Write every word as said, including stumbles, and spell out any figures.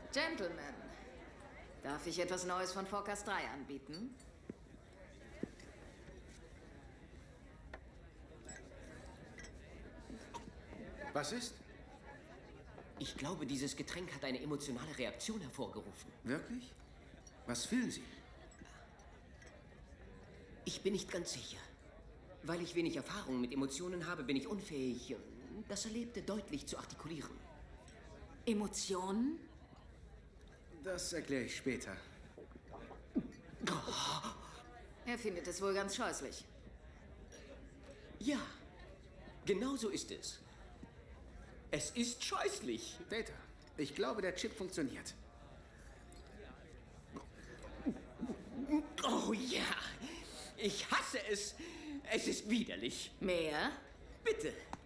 Gentlemen, darf ich etwas Neues von Forecast drei anbieten? Was ist? Ich glaube, dieses Getränk hat eine emotionale Reaktion hervorgerufen. Wirklich? Was fühlen Sie? Ich bin nicht ganz sicher. Weil ich wenig Erfahrung mit Emotionen habe, bin ich unfähig, das Erlebte deutlich zu artikulieren. Emotionen? Das erkläre ich später. Er findet es wohl ganz scheußlich. Ja, genau so ist es. Es ist scheußlich. Data, ich glaube, der Chip funktioniert. Oh ja, ich hasse es. Es ist widerlich. Mehr? Bitte.